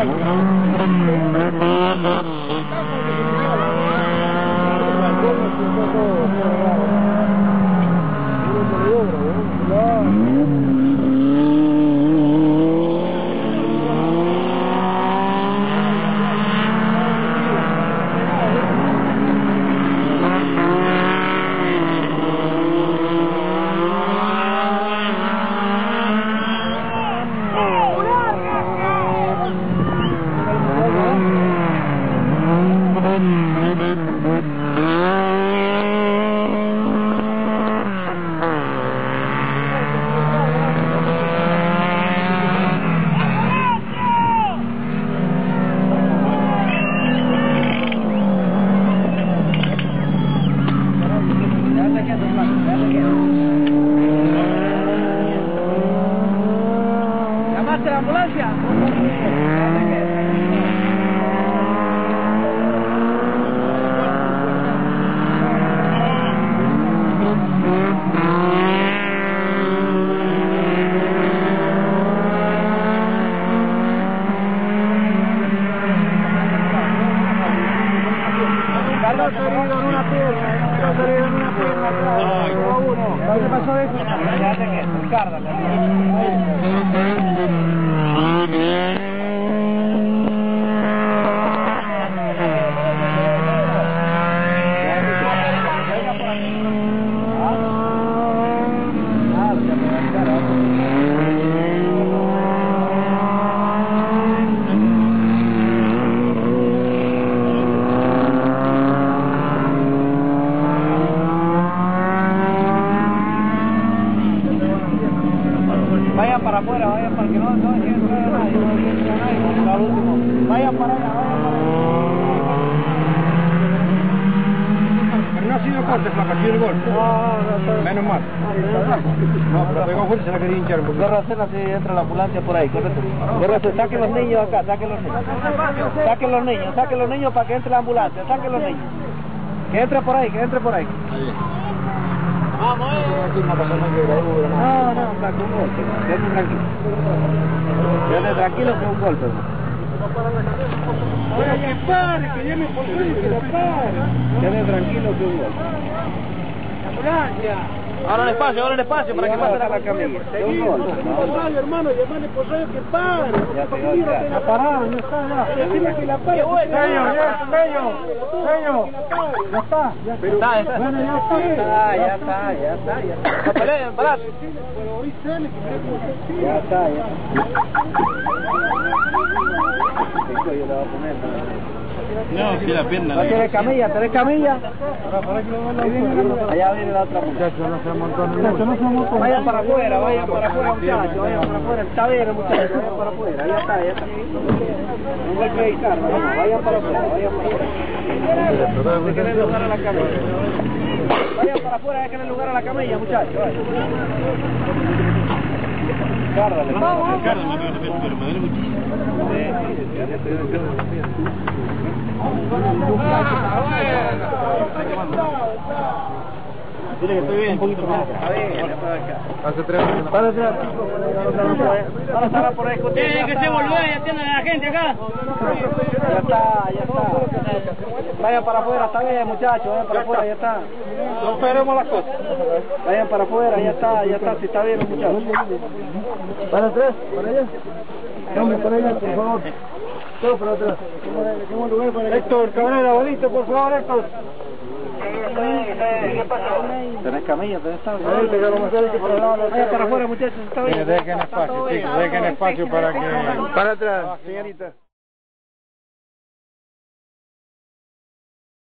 ¿Llamaste a la ambulancia? Carlos herido en una pierna, ¿qué pasó de eso? Ya te quedas, Ricardo. Vayan para afuera, vayan para que no entre nadie, al último. Vayan para allá, Pero no ha sido corte, flaca, ha sido el golpe. No, menos mal. No, pero pegó fuerte, se la quería hinchar. Guerra cena si entra la ambulancia por ahí, correcto. Guerra cena, saquen los niños acá, saquen los niños. Saquen los niños para que entre la ambulancia, saquen los niños. Que entre por ahí, Vamos, No, flaco, un golpe. Quédate tranquilo. Quédate tranquilo que es un golpe. Oye, que pare, que llame por fin, que lo pare. Quédate tranquilo que es un golpe. Ambulancia. Ahora el espacio para que pase la camilla. Hermano, llamarle por radio que pare. Ya pararon, ya está, ya. Decirle que la pare. Señor, ya está. Bueno, ya está. No peleen, parate. Ya está. No, si la pierna. ¿Tenés camilla? Allá viene la otra muchacha, no se montó. Vayan para afuera, muchachos, vayan para afuera. Está bien, muchachos, vayan para afuera. Allá está. No hay que editar, vamos, vayan para afuera. Dejen el lugar a la camilla. Vayan para afuera, dejen el lugar a la camilla, muchachos. Cárdale. Me duele muchísimo. Dile que estoy bien, un poquito más. Está bien, Hace 3 años. Para por ahí. Tiene que se volvió y atienden a la gente acá. Ya está. Vayan para afuera, está bien, muchachos, vayan para afuera, ya está. No esperemos las cosas. Vayan para afuera, ya está, si está bien, muchachos. Para atrás, para allá. Vamos para allá, por favor. Todo para atrás. Héctor, Cabrera, bolito, por favor, Héctor. ¿Qué pasó? ¿Tenés camilla? ¿Tenés tabla? Vaya para afuera, muchachos, está bien. Dejen espacio, chicos, dejen espacio para que... Para atrás, señorita.